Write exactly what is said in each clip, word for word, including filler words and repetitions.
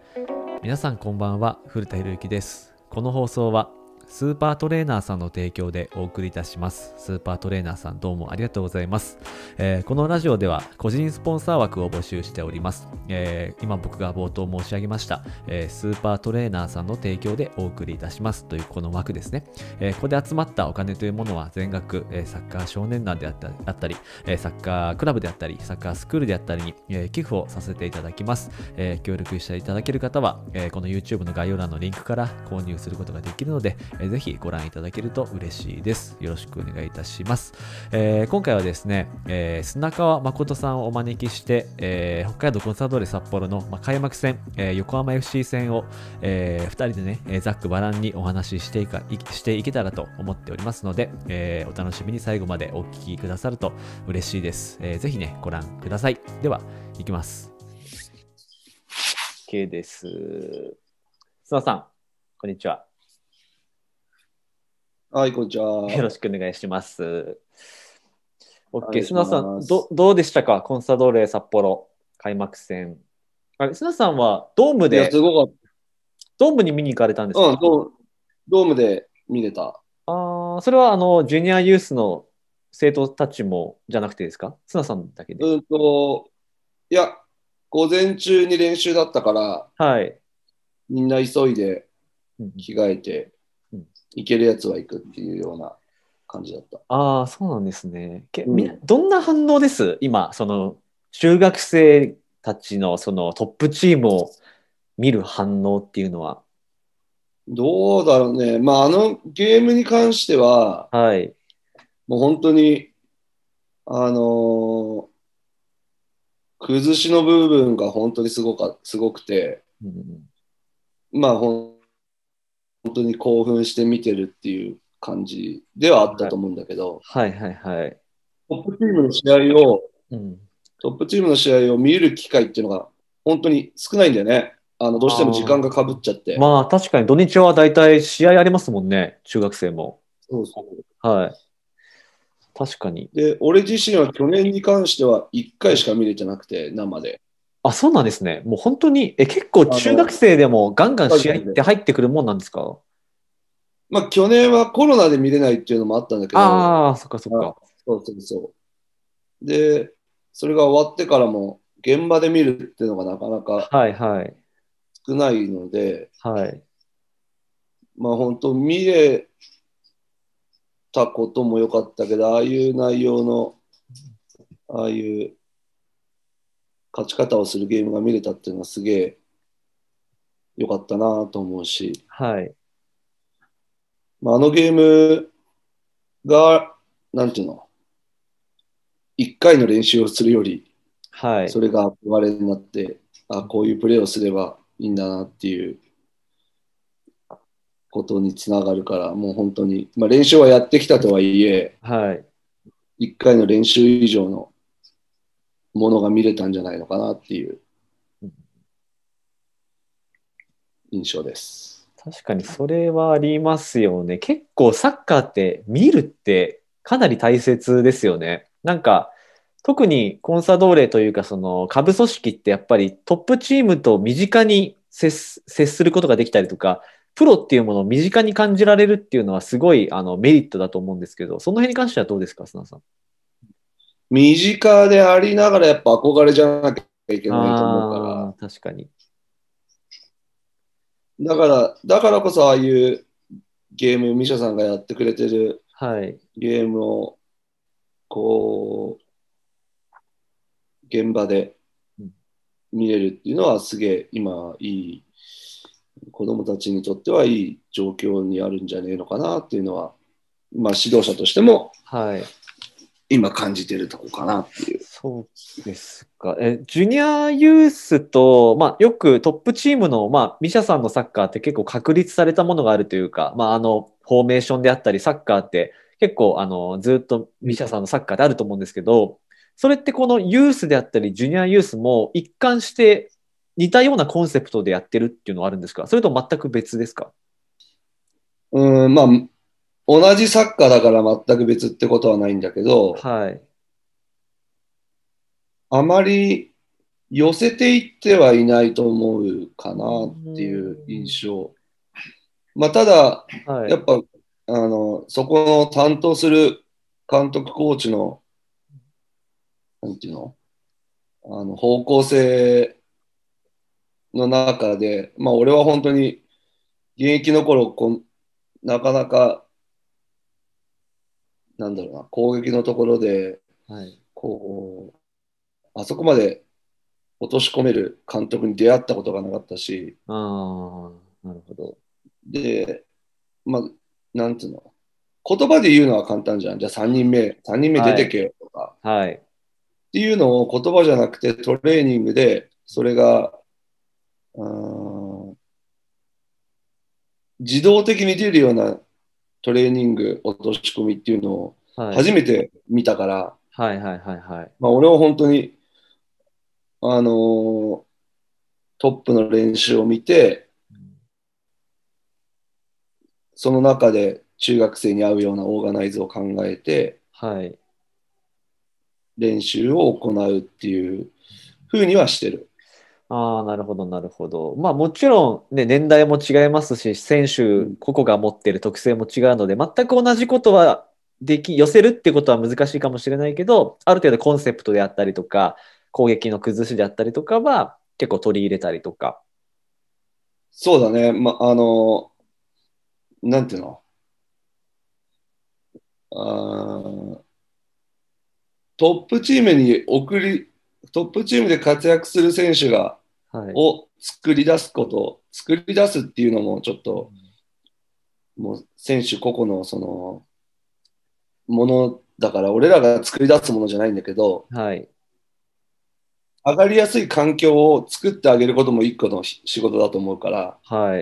皆さんこんばんは、古田博之です。この放送はスーパートレーナーさんの提供でお送りいたします。スーパートレーナーさん、どうもありがとうございます。えーこのラジオでは個人スポンサー枠を募集しております。えー今僕が冒頭申し上げました、えースーパートレーナーさんの提供でお送りいたしますというこの枠ですね。えーここで集まったお金というものは全額、えーサッカー少年団であったあったり、えーサッカークラブであったり、サッカースクールであったりに、えー寄付をさせていただきます。えー協力していただける方は、えーこの YouTube の概要欄のリンクから購入することができるので、えーぜひご覧いただけると嬉しいです。よろしくお願いいたします。えー今回はですね、えー砂川誠さんをお招きして、えー北海道コンサドーレ札幌の、まあ、開幕戦、えー横浜 エフシー 戦を、えーふたりでね、えーざっくばらんにお話ししていかいしていけたらと思っておりますので、えーお楽しみに最後までお聞きくださると嬉しいです。えーぜひね、ご覧ください。では、いきます。OK です。須野さん、こんにちは。 はい、こんにちは。 よろしくお願いします。 お OK、 願いし須野さん、 ます。 どどうでしたか、コンサドーレ札幌開幕戦。あれ、須野さんはドームいや、すで、 ごかっドームに見に行かれたんですた。 か？ うん、ドードームで見れた。 ああ、それはあの、ジュニアユースの生徒たちもじゃなくてですか？須野さんだけで。 うんと、いや、午前中に練習だったから、 はい。 みんな急いでうん着替えて、 うん、 行けるやつは行くっていうような感じだった。 ああ、そうなんですね。け、みんな、 うん。 どんな反応です今、その、中学生たちのそのトップチームを見る反応っていうのは。 どうだろうね。まあ、あのゲームに関しては、 はい。 もう本当に、あのー崩しの部分が本当にすごか、すごくて、 うん、 まあ、ほん本当に興奮して見てるっていう感じではあったはい、 と思うんだけど、 はいはいはい。 トップチームの試合を、 うん。 トップチームの試合を見る機会っていうのが本当に少ないんだよね。あの、どうしても時間があかぶっちゃっあ。 て。 まあ確かに土日は大体試合ありますもんね。中学生も。 そうそう。 はい。確かに。 で、俺自身は去年に関してはいっかいしか見れてなくて、生で。 あ、そうなんですね。もう本当に、え、結構中学あの、 生でもガンガン試合っでて入ってくるもんなんですか？ まあ、去年はコロナで見れないっていうのもあったんだけど、 ああー、そっかそっあ、 か。 そうそうそう。で、それが終わってからも現場で見るっていうのがなかなかはいはい。 少ないので、 はい。 まあ本当見れたことも良かったけど、ああいう内容の、ああいう勝ち方をするゲームが見れたっていうのはすげえ良かったなと思うし、 はい。 まあ、あのゲームが、なんていうの、いっかいの練習をするより、 はい。 それが憧れになって、あ、こういうプレーをすればいいんだなっていうことにつながるから、もう本当に、まあ、練習はやってきたとはいえ、 はい。 いっかいの練習以上のものが見れたんじゃないのかなっていう印象です。 確かにそれはありますよね。結構サッカーって見るってかなり大切ですよね。なんか特にコンサドーレというかその下部組織ってやっぱりトップチームと身近に接す、接することができたりとか、プロっていうものを身近に感じられるっていうのはすごいあのメリットだと思うんですけど、その辺に関してはどうですか、砂さん。 身近でありながらやっぱ憧れじゃなきゃいけないと思うから、 ああ、確かに。 だから、だからこそああいうゲーム、ミシャさんがやってくれてるはい。 ゲームを、こう、現場でうん見れるっていうのはすげえ今いい、子供たちにとってはいい状況にあるんじゃねえのかなっていうのは、まあ指導者としてもはい。 今感じてるとこかなっていう。 そうですか。え、ジュニアユースと、まあ、よくトップチームの、まあ、ミシャさんのサッカーって結構確立されたものがあるというか、まあ、あの、フォーメーションであったり、サッカーって結構、あの、ずっとミシャさんのサッカーであると思うんですけど、それってこのユースであったり、ジュニアユースも一貫して似たようなコンセプトでやってるっていうのはあるんですか？それと全く別ですか？ うん、まあ、同じサッカーだから全く別ってことはないんだけど、 はい。 あまり寄せていってはいないと思うかなっていう印象。まあ、ただ、 はい。 やっぱ、あの、そこの担当する監督、コーチの、なんていうの、あの、方向性の中で、まあ、俺は本当に現役の頃、こんなかなか、なんだろうな、攻撃のところで、 はい。 こう、あそこまで落とし込める監督に出会ったことがなかったし、 ああ、なるほど。 で、まあ、なんていうの、言葉で言うのは簡単じゃん。じゃあさんにんめ、さんにんめ出はい。 てけよとか。 はい。 っていうのを言葉じゃなくてトレーニングで、それが、うーん自動的に出るようなトレーニング、落とし込みっていうのをはい。 初めて見たから、 はい。はい。はい。はい。 まあ、俺は本当に、あのートップの練習を見て、その中で中学生に合うようなオーガナイズを考えて、 はい。 練習を行うっていうふうにはしてる。 ああ、なるほど、なるほど。まあもちろんね、年代も違いますし、選手うん、 個々が持っている特性も違うので、全く同じことはでき、寄せるってことは難しいかもしれないけど、ある程度コンセプトであったりとか、攻撃の崩しであったりとかは結構取り入れたりとか。 そうだね。ま、あのーなんていうのあートップチームに送り、トップチームで活躍する選手が、 はい。 を作り出すこと、作り出すっていうのもちょっと、もう選手個々のそのものだから、俺らが作り出すものじゃないんだけど、 はい。 上がりやすい環境を作ってあげることも一個の仕事だと思うから、 はい。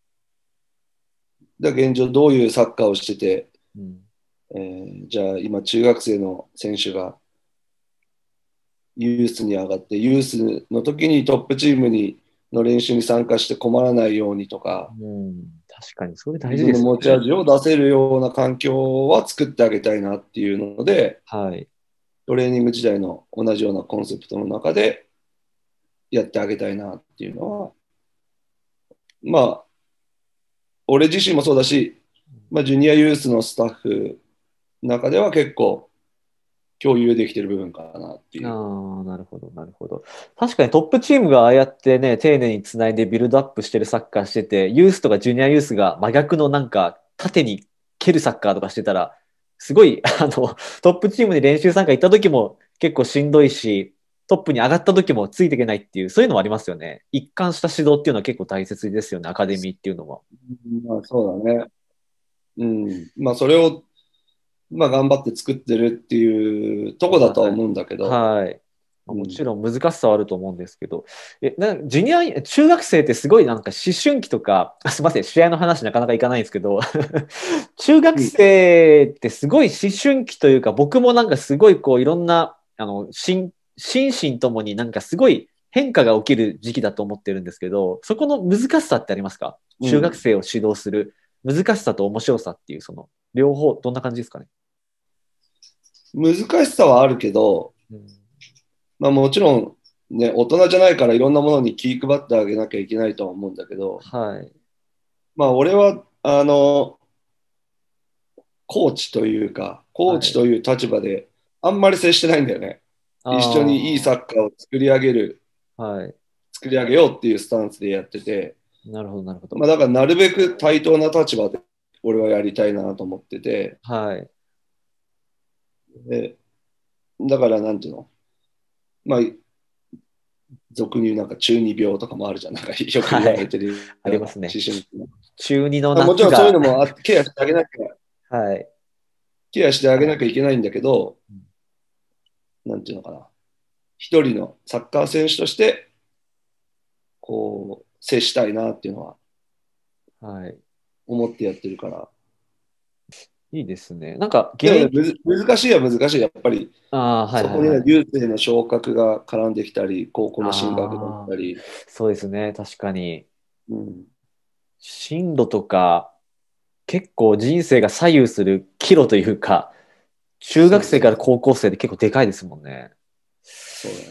だから現状どういうサッカーをしてて、 うん。 えーじゃあ今中学生の選手がユースに上がって、ユースの時にトップチームにの練習に参加して困らないようにとか、 うん、確かにそれ大自事ですよ分の持ちね。 味を出せるような環境は作ってあげたいなっていうので、 はい。 トレーニング時代の同じようなコンセプトの中でやってあげたいなっていうのは、まあ、俺自身もそうだし、まあ、ジュニアユースのスタッフの中では結構共有できてる部分かなっていう。 ああ、なるほど、なるほど。確かにトップチームがああやってね、丁寧につないでビルドアップしてるサッカーしてて、ユースとかジュニアユースが真逆のなんか縦に蹴るサッカーとかしてたら、すごい、あの、トップチームに練習参加行った時も結構しんどいし、トップに上がった時もついていけないっていう、そういうのもありますよね。一貫した指導っていうのは結構大切ですよね、アカデミーっていうのは。 まあ、そうだね。うん。まあ、それを、まあ、頑張って作ってるっていうとこだとははい。 思うんだけど、 はい。まあうん。 もちろん難しさはあると思うんですけど、え、な、ジュニア、中学生ってすごいなんか思春期とか、あ、すみません、試合の話なかなかいかないんですけど、中学うん。 生ってすごい思春期というか、僕もなんかすごいこういろんな、あの、心、心身ともになんかすごい変化が起きる時期だと思ってるんですけど、そこの難しさってありますか？中学うん。 生を指導する難しさと面白さっていう、その、両方、どんな感じですかね？ 難しさはあるけど、 うん、 まあ、もちろん、ね、大人じゃないからいろんなものに気配ってあげなきゃいけないとは思うんだけど、 はい。 まあ、俺は、あの、コーチというか、コーはい。 チという立場で、あんまり接してないんだよね。一緒にいいサあッカーを作り上げる、 あ、はい。 作り上げようっていうスタンスでやってて、 なるほど、なるほど。 まあ、だからなるべく対等な立場で俺はやりたいなと思ってて、 はい。 でだからなんていうの、まあ、俗に言うなんか中二病とかもあるじゃん。なんかよく言われはい。 てるあような思りますね。 春期の。 中二のまあ、もちろんそういう夏が、 のもあってケアしてあげなきゃ、 はい。 ケアしてあげなきゃいけないんだけど、なんていうのかな。一人のサッカー選手として、こう、接したいなっていうのははい。 思ってやってるから。 いいですね。なんか、現でもね、 役、 むず難しいは難しい。やっぱり、 ああ、はいそこにははいはい。 優勢の昇格が絡んできたり、高校の進学だっああ、 たり、 そうですね。確かに。 うん、 進路とか、結構人生が左右する岐路というか、中学生からそうそう、 高校生で結構でかいですもんね。 そうだね。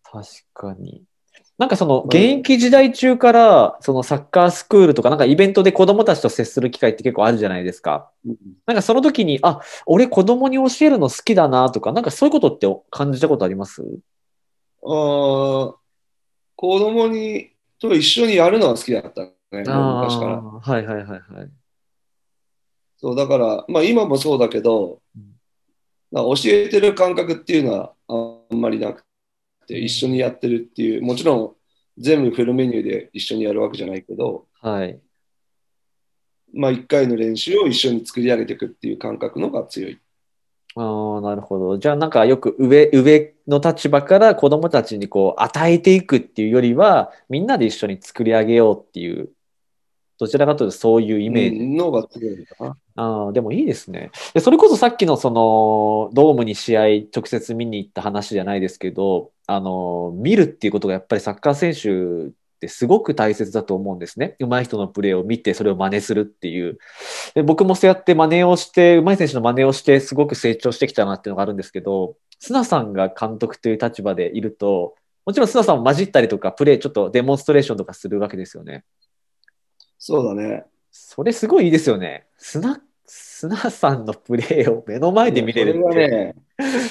確かに。なんかそのまあ、 現役時代中からそのサッカースクールとかなんかイベントで子供たちと接する機会って結構あるじゃないですか。 うん、 なんかその時に、あ、俺子供に教えるの好きだなとか、なんかそういうことって感じたことあります？ あー子供にと一緒にやるのは好きだったね、 あもう昔から。 あー、はいはいはいはい。 そう、だから、まあ今もそうだけど、なんか教えてる感覚っていうのはあんまりなくて、一緒にうん、 やってるっていう、もちろん全部フルメニューで一緒にやるわけじゃないけど、 はい。 まあ一回の練習を一緒に作り上げていくっていう感覚の方が強い。 ああ、なるほど。じゃあなんかよく上、上の立場から子供たちにこう与えていくっていうよりは、みんなで一緒に作り上げようっていう、どちらかというとそういうイメージ。 うん、のが強いのかな。 ああ、でもいいですね。で、それこそさっきのその、ドームに試合直接見に行った話じゃないですけど、あの、見るっていうことがやっぱりサッカー選手ってすごく大切だと思うんですね。上手い人のプレーを見てそれを真似するっていう。で、僕もそうやって真似をして、上手い選手の真似をしてすごく成長してきたなっていうのがあるんですけど、砂さんが監督という立場でいると、もちろん砂さんも混じったりとか、プレーちょっとデモンストレーションとかするわけですよね。 そうだね。 それすごいいいですよね。砂、砂さんのプレーを目の前いや、 で見れそれるって。 がね、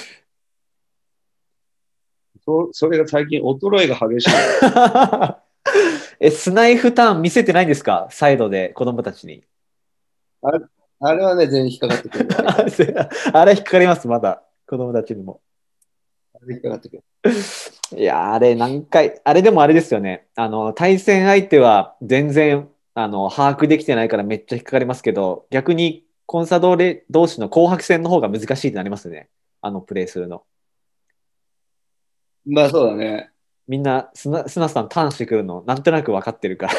そ、それが最近衰えが激しい。 え、スナイフターン見せてないんですか？サイドで子供たちに。 あれ、あれはね、全然引っかかってくる、相手に。 あれ引っかかります、まだ。子供たちにも。 あれ引っかかってくる。 いやー、あれ何回、あれでもあれですよね。あの、対戦相手は全然、あの、把握できてないからめっちゃ引っかかりますけど、逆にコンサドーレ同士の紅白戦の方が難しいってなりますね。あの、プレイするの。 まあそうだね。 みんな、スナ、スナさんターンしてくるの、なんとなく分かってるから。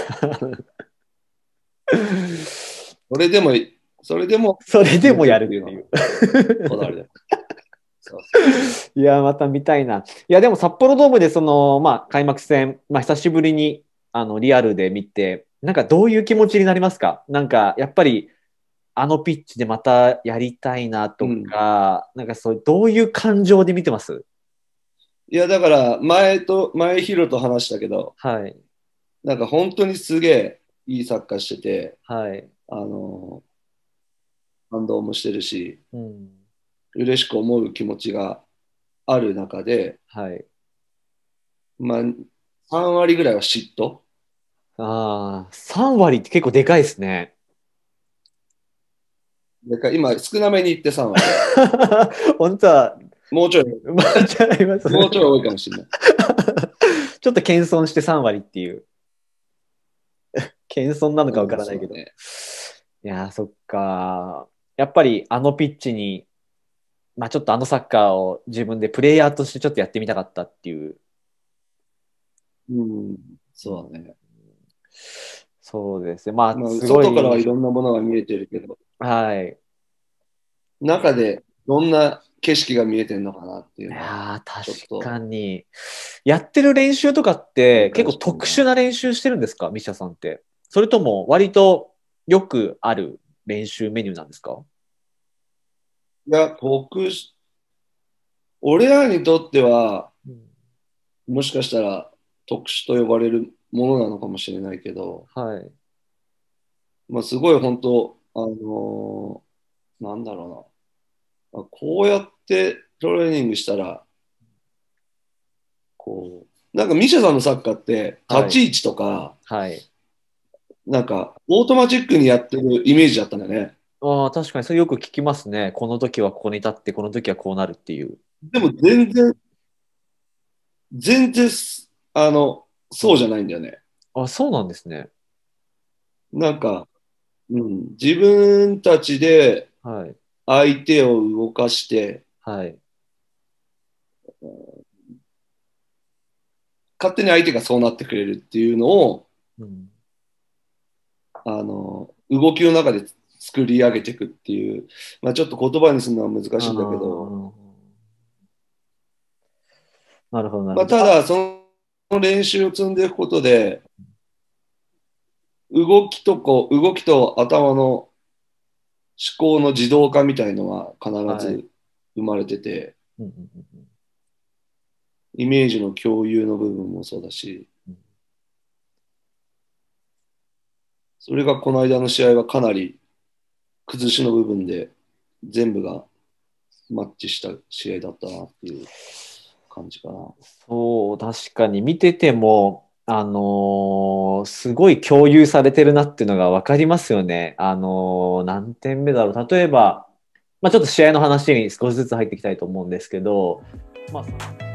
それでも、それでもそれでもや抜くっていうのはるっていう。 こだわりだ。そうそう。 いや、また見たいな。いや、でも札幌ドームでその、まあ、開幕戦、まあ、久しぶりに、あの、リアルで見て、なんかどういう気持ちになりますか？なんか、やっぱり、あのピッチでまたやりたいなとうん。 か、なんかそう、どういう感情で見てます？ いや、だから、前と、前ヒロと話したけど、 はい。 なんか本当にすげえいいサッカーしてて、 はい。 あの、感動もしてるし、 うん。 嬉しく思う気持ちがある中で、 はい。 まあ、さん割ぐらいは嫉妬。 ああ、さん割って結構でかいですね。 だから今、少なめに言ってさん割。 本当は、 もうちょい、 まあ、ちゃいます。 もうちょい多いかもしれない。 ちょっと謙遜してさん割っていう。謙遜なのかわかうん、 らないけど。 そうだね。 いやー、そっか。やっぱりあのピッチに、まあちょっとあのサッカーを自分でプレイヤーとしてちょっとやってみたかったっていう。 うん、 うん、 そうだね。 そうですね。まあ、 まあ、 すご外からはいい、 ろんなものが見えてるけど、 はい。 中でどんな景色が見えてるのかなっていいうのは、 やー、確ちょっとかに。やってる練習とかって理結構解したいな。 特殊な練習してるんですか？ミシャさんって。それとも割とよくある練習メニューなんですか？ いや、特殊、俺らにとっては、 うん、 もしかしたら特殊と呼ばれるものなのかもしれないけど、 はい。 まあ、すごい本当、あのーなんだろうな。あこうやってトレーニングしたら、こう、なんかミシャさんのサッカーってはい。 立ち位置とか、 はい。 なんかオートマチックにやってるイメージだったんだよね。 ああ、確かにそれよく聞きますね。この時はここに立って、この時はこうなるっていう。 でも全然、全然す、あの、そうじゃないんだよね。 あ、そうなんですね。 なんか、うん、自分たちではい。 相手を動かして、 はい。 勝手に相手がそうなってくれるっていうのを、 うん。 あの、動きの中で作り上げていくっていう、まあ、ちょっと言葉にするのは難あしいんだけど、 あ、なるほど、なるまあ、 ほど。あ、 ただ、その練習を積んでいくことで、動きとこう、動きと頭の思考の自動化みたいのは必はい。 ず生まれてて、 うんうんうんうん、 イメージの共有の部分もそうだし、それがこの間の試合はかなり崩しの部分で全部がマッチした試合だったなっていう感じかな。 そう、確かに見てても、あのーすごい共有されてるなっていうのが分かりますよね。あのー何点目だろう。例えば、まあ、ちょっと試合の話に少しずつ入っていきたいと思うんですけど、まあ